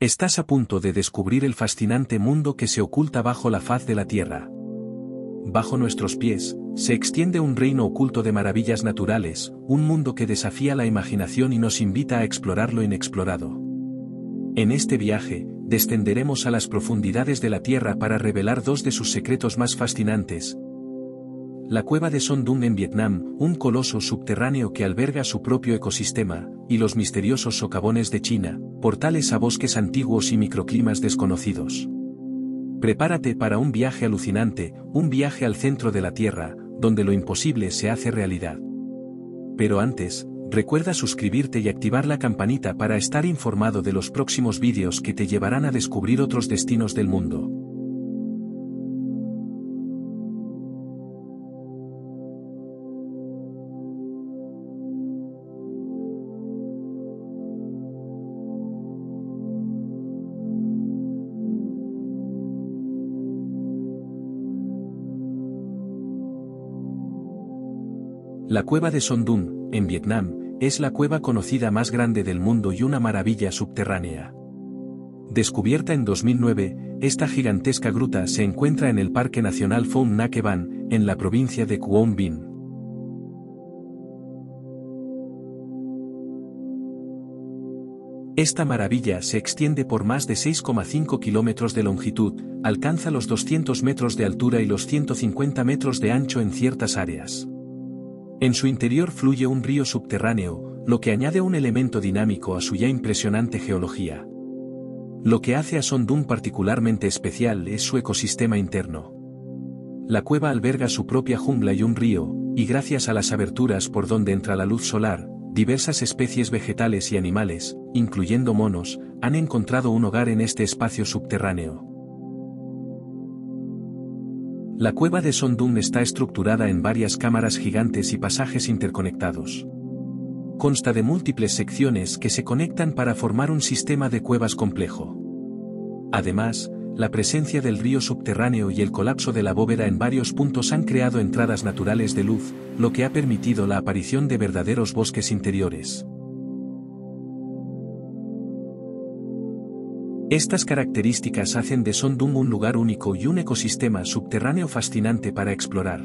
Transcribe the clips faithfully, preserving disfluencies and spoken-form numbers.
Estás a punto de descubrir el fascinante mundo que se oculta bajo la faz de la Tierra. Bajo nuestros pies, se extiende un reino oculto de maravillas naturales, un mundo que desafía la imaginación y nos invita a explorar lo inexplorado. En este viaje, descenderemos a las profundidades de la Tierra para revelar dos de sus secretos más fascinantes. La cueva de Son Doong en Vietnam, un coloso subterráneo que alberga su propio ecosistema, y los misteriosos socavones de China, portales a bosques antiguos y microclimas desconocidos. Prepárate para un viaje alucinante, un viaje al centro de la Tierra, donde lo imposible se hace realidad. Pero antes, recuerda suscribirte y activar la campanita para estar informado de los próximos vídeos que te llevarán a descubrir otros destinos del mundo. La cueva de Son Doong, en Vietnam, es la cueva conocida más grande del mundo y una maravilla subterránea. Descubierta en dos mil nueve, esta gigantesca gruta se encuentra en el Parque Nacional Phong Nha Ke Bang, en la provincia de Quang Binh. Esta maravilla se extiende por más de seis coma cinco kilómetros de longitud, alcanza los doscientos metros de altura y los ciento cincuenta metros de ancho en ciertas áreas. En su interior fluye un río subterráneo, lo que añade un elemento dinámico a su ya impresionante geología. Lo que hace a Son Doong particularmente especial es su ecosistema interno. La cueva alberga su propia jungla y un río, y gracias a las aberturas por donde entra la luz solar, diversas especies vegetales y animales, incluyendo monos, han encontrado un hogar en este espacio subterráneo. La cueva de Son Doong está estructurada en varias cámaras gigantes y pasajes interconectados. Consta de múltiples secciones que se conectan para formar un sistema de cuevas complejo. Además, la presencia del río subterráneo y el colapso de la bóveda en varios puntos han creado entradas naturales de luz, lo que ha permitido la aparición de verdaderos bosques interiores. Estas características hacen de Son Doong un lugar único y un ecosistema subterráneo fascinante para explorar.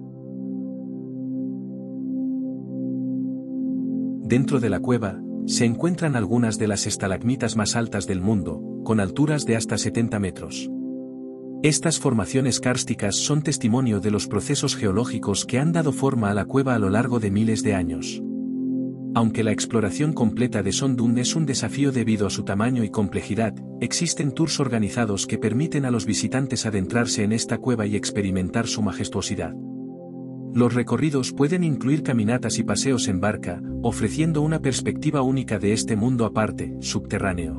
Dentro de la cueva, se encuentran algunas de las estalagmitas más altas del mundo, con alturas de hasta setenta metros. Estas formaciones kársticas son testimonio de los procesos geológicos que han dado forma a la cueva a lo largo de miles de años. Aunque la exploración completa de Son Doong es un desafío debido a su tamaño y complejidad, existen tours organizados que permiten a los visitantes adentrarse en esta cueva y experimentar su majestuosidad. Los recorridos pueden incluir caminatas y paseos en barca, ofreciendo una perspectiva única de este mundo aparte, subterráneo.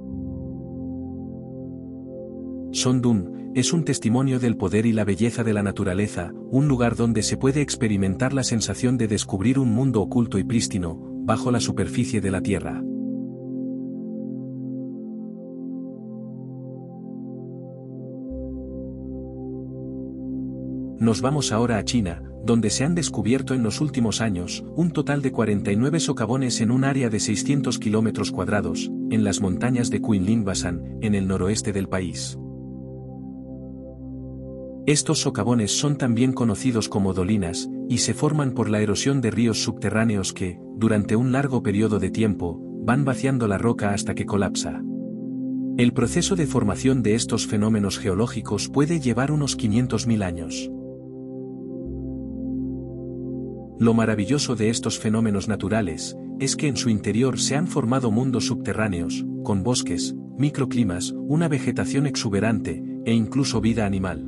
Son Doong es un testimonio del poder y la belleza de la naturaleza, un lugar donde se puede experimentar la sensación de descubrir un mundo oculto y prístino, bajo la superficie de la Tierra. Nos vamos ahora a China, donde se han descubierto en los últimos años, un total de cuarenta y nueve socavones en un área de seiscientos kilómetros cuadrados, en las montañas de Quinling Basan, en el noroeste del país. Estos socavones son también conocidos como dolinas, y se forman por la erosión de ríos subterráneos que, durante un largo periodo de tiempo, van vaciando la roca hasta que colapsa. El proceso de formación de estos fenómenos geológicos puede llevar unos quinientos mil años. Lo maravilloso de estos fenómenos naturales, es que en su interior se han formado mundos subterráneos, con bosques, microclimas, una vegetación exuberante, e incluso vida animal.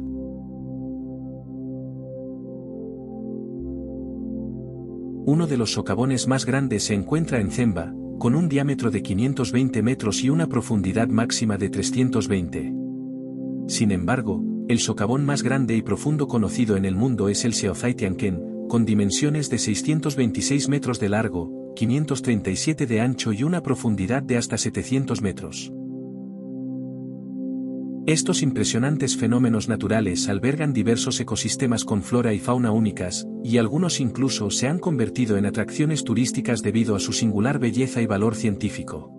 Uno de los socavones más grandes se encuentra en Zemba, con un diámetro de quinientos veinte metros y una profundidad máxima de trescientos veinte. Sin embargo, el socavón más grande y profundo conocido en el mundo es el Xiaozhaitianquén, con dimensiones de seiscientos veintiséis metros de largo, quinientos treinta y siete de ancho y una profundidad de hasta setecientos metros. Estos impresionantes fenómenos naturales albergan diversos ecosistemas con flora y fauna únicas, y algunos incluso se han convertido en atracciones turísticas debido a su singular belleza y valor científico.